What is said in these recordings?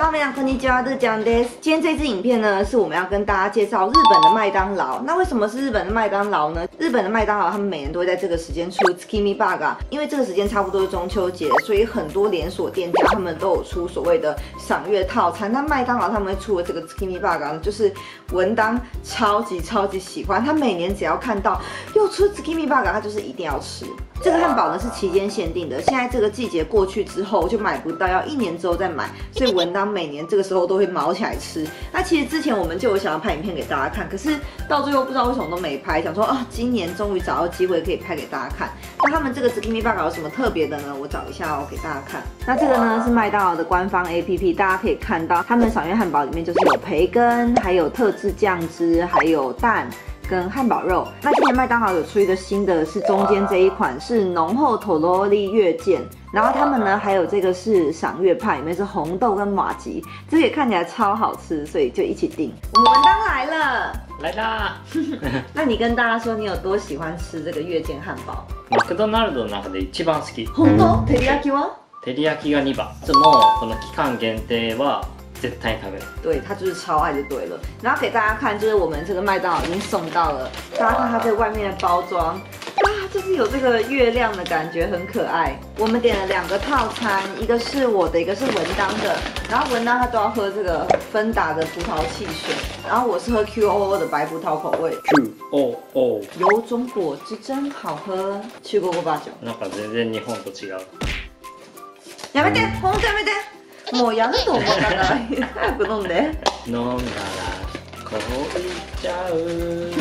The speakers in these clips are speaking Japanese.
大家好，こんにちは，日江です。今天这支影片呢，是我们要跟大家介绍日本的麦当劳。那为什么是日本的麦当劳呢？日本的麦当劳他们每年都会在这个时间出 Tsukimi Burger， 因为这个时间差不多是中秋节，所以很多连锁店家他们都有出所谓的赏月套餐。那麦当劳他们会出的这个 Tsukimi Burger 呢，就是文当超级喜欢，他每年只要看到又出 Tsukimi Burger， 他就是一定要吃。这个汉堡呢是期间限定的，现在这个季节过去之后就买不到，要1年之后再买，所以文当每年这个时候都会毛起来吃。那其实之前我们就有想要拍影片给大家看，可是到最后不知道为什么都没拍，想说啊，今年终于找到机会可以拍给大家看。那他们这个 Tsukimi Burger 有什么特别的呢？我找一下给大家看。那这个呢是麦当劳的官方 APP， 大家可以看到他们赏月汉堡里面就是有培根，还有特制酱汁，还有蛋。跟汉堡肉，那今年麦当劳有出一个新的，是中间这一款是浓厚头罗利月见，然后他们呢还有这个是赏月派，里面是红豆跟马吉，这个也看起来超好吃，所以就一起订。我们文当来了， 来啦！ 那你跟大家说你有多喜欢吃这个月见汉堡？ マクドナルドの中で一番好き。 本当？照り焼きは？ 照り焼きが2番。いつもこの期間限定は絶対食べる。 对，他就是超爱就对了。然后给大家看，就是我们这个麦当劳已经送到了，大家看它这外面的包装。啊，就是有这个月亮的感觉，很可爱。我们点了2个套餐，一个是我的，一个是文当的。然后文当他都要喝这个芬达的葡萄汽水，然后我是喝 QOO 的白葡萄口味。 QOO。 有种果汁真好喝。去过八九。 なんか全然日本と違う。 やめて、本当やめて。もうやると思ったから早く飲んで。 飲んだら凍っちゃう。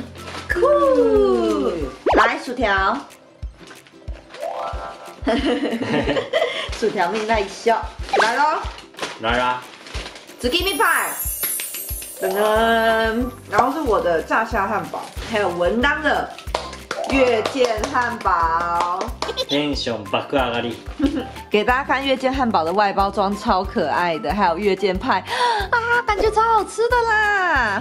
酷！来薯条，薯条命带笑，来喽！ 来啦！ Tsukimi pie， 噔噔，然后是我的炸虾汉堡，还有文当的月见汉堡。 テンション爆上がり。 给大家看月见汉堡的外包装，超可爱的，还有月见派啊，感觉超好吃的啦！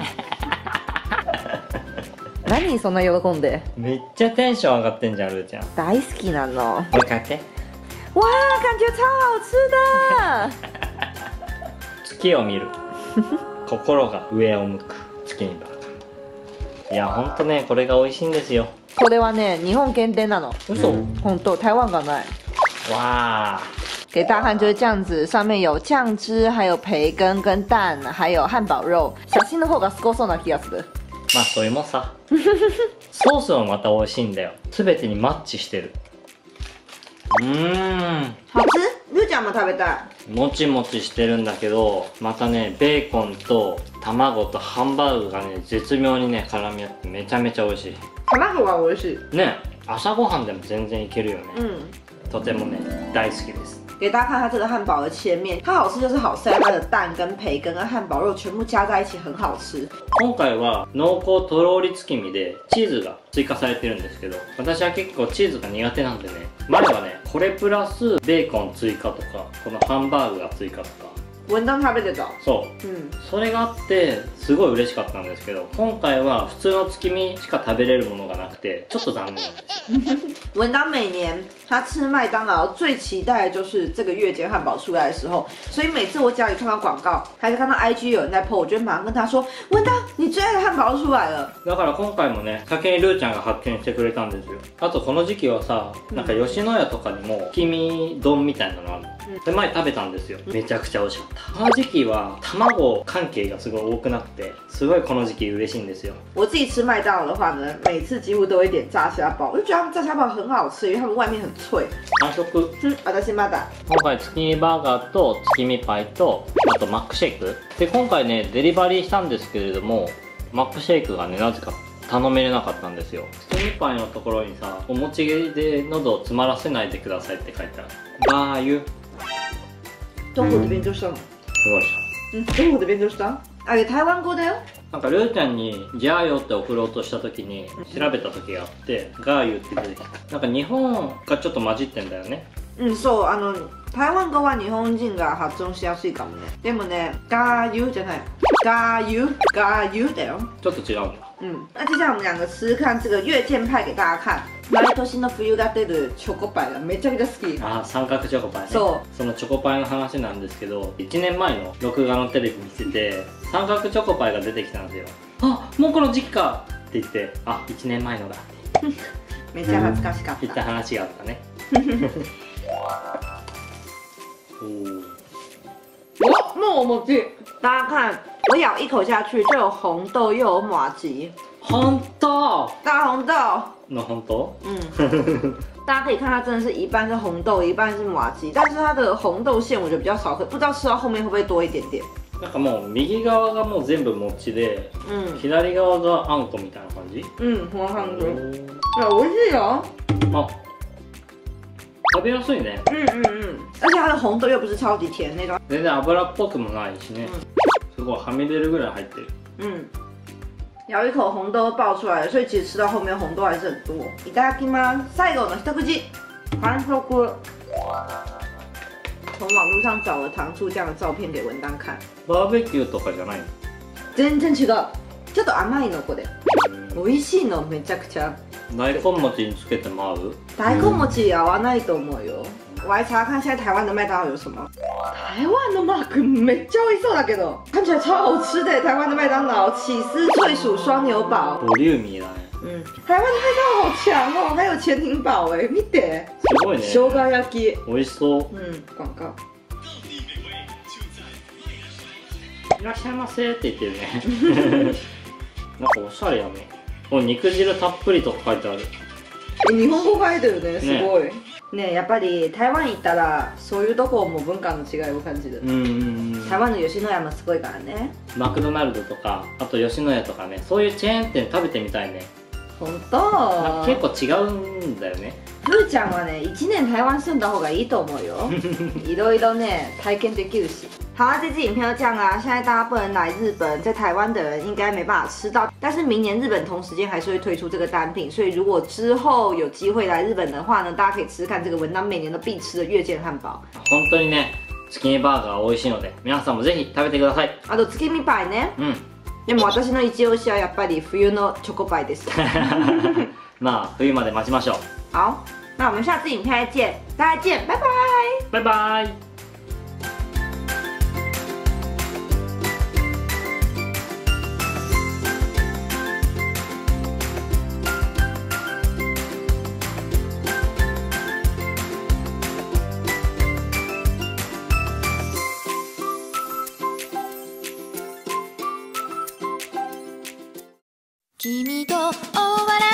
何そんな喜んで？ めっちゃテンション上がってんじゃん、ルーちゃん。 大好きなの。 もう一回やって。 哇，感觉超好吃的。 月を見る。心が上を向く。月にバー。いや、ほんとね、これが美味しいんですよ。 これはね、日本限定なの。 嘘？ 本当，台湾がない。 哇！ 给大家看就是这样子，上面有酱汁，还有培根跟蛋，还有汉堡肉。写真の方がすごそうな気がする。 まあそれもさ。ソースもまた美味しいんだよ。すべてにマッチしてる。 好吃？ルーちゃんも食べたい。 もちもちしてるんだけど、またね、ベーコンと卵とハンバーグがね、絶妙にね、絡み合ってめちゃめちゃ美味しい。 卵が美味しい。 ね、朝ごはんでも全然いけるよね。とてもね、大好きです。 给大家看它这个汉堡的切面，它好吃就是好吃在它的蛋跟培根跟汉堡肉全部加在一起，很好吃。 今回は濃厚とろり月見でチーズが追加されてるんですけど、私は結構チーズが苦手なんでね、前はね、これプラスベーコン追加とか、このハンバーグが追加とか。 文当食べてた。 そう、それがあってすごい嬉しかったんですけど、今回は普通の月見しか食べれるものがなくてちょっと残念なんです。 文当每年他吃麦当劳最期待的就是这个月见汉堡出来的时候，所以每次我家里看到广告，还是看到 IG 有人在 po， 我就会馬上跟他說：文當，你最愛的漢堡出来了。 だから今回もね、先にルーちゃんが発見してくれたんですよ。あとこの時期はさ、なんか吉野家とかにも月見丼みたいなのあるの。で前食べたんですよ。めちゃくちゃ美味しかった。この時期は卵関係がすごい多くなって、すごいこの時期嬉しいんですよ。 我自己吃麦当劳的话呢，每次几乎都会点炸虾堡，我就觉得他们炸虾堡很好吃，因为他们外面很脆。 完食。 私まだ。 今回月見バーガーと月見パイと、あとマックシェイクで、今回ねデリバリーしたんですけれども、マックシェイクがねなぜか頼めれなかったんですよ。月見パイのところにさ、お餅で喉を詰まらせないでくださいって書いてある。バー油。 中国的勉強したの？ すごいでし中国で勉強した？あれ台湾語だよ。 なんかルーちゃんに「ギャーよ」って送ろうとした時に調べた時があって、ガーユって出てきた。なんか日本がちょっと混じってんだよね。 そう台湾語は日本人が発音しやすいかもね。でもね、ガーユじゃない、ガーユだよ。 ちょっと違うんだ。 那接下来我们2个吃吃看这个月见派给大家看。 毎年の冬が出るチョコパイがめちゃくちゃ好き。 あ、三角チョコパイね。 そのチョコパイの話なんですけど、1年前の録画のテレビ見てて三角チョコパイが出てきたんですよ。あ、もうこの時期かって言って、あ、1年前のだってめっちゃ懐かしかっ言った話があったね。 哇，那我们去，大家看，我咬一口下去就有红豆又有麻吉， 本当大红豆， の本当？ 大家可以看它真的是一半是红豆，一半是麻吉，但是它的红豆馅我觉得比较少，可不知道吃到后面会不会多一点点。 なんかもう右側がもう全部餅で、左側があんこみたいな感じ。 こんな感じ。美味しいよ。 あ、食べやすいね。 而且它的红豆又不是超级甜那种。 全然油っぽくもないしね。すごいはみ出るぐらい入ってる。 咬一口红豆爆出来了，所以其实吃到后面红豆还是很多。いただきます。最後の一口。完食。从网络上找了糖醋酱的照片给文丹看。 バーベキューとかじゃないの？ 全然違う。ちょっと甘いのこれ。美味しいのめちゃくちゃ。 大根餅につけても合う？ 大根餅合わないと思うよ。我来查看现在台湾的麦当劳有什么。台湾的マックめっちゃ美味しそうだけど，看起来超好吃的。台湾的麦当劳起司脆薯双牛堡。 ボリューミーだね。 台湾的麦当劳好强哦，还有潜艇堡哎，見て。 すごいね。 生姜焼き。 美味しそう。 广告。 いらっしゃいませって言ってるね。なんかおしゃれやね。お、肉汁たっぷりとか書いてある。 日本語書いてるね、すごい。ね、やっぱり台湾行ったらそういうとこも文化の違いを感じる。台湾の吉野家もすごいからね。 マクドナルドとか、あと吉野家とかね、そういうチェーン店食べてみたいね。 本当？ 結構違うんだよね。 ふーちゃんはね、1年台湾住んだ方がいいと思うよ。いろいろね、体験できるし。好啊，这支影片就这样啊。现在大家不能来日本，在台湾的人应该没办法吃到，但是明年日本同时间还是会推出这个单品，所以如果之后有机会来日本的话呢，大家可以吃吃看这个文旦每年都必吃的月见汉堡。 本当にね、月見バーガー美味しいので、皆さんもぜひ食べてください。 あと月見パイね。でも私の一押しはやっぱり冬のチョコパイです。 まあ冬まで待ちましょう。 好，那我们下次影片再见，大家见，拜拜， 拜拜。 君と終わら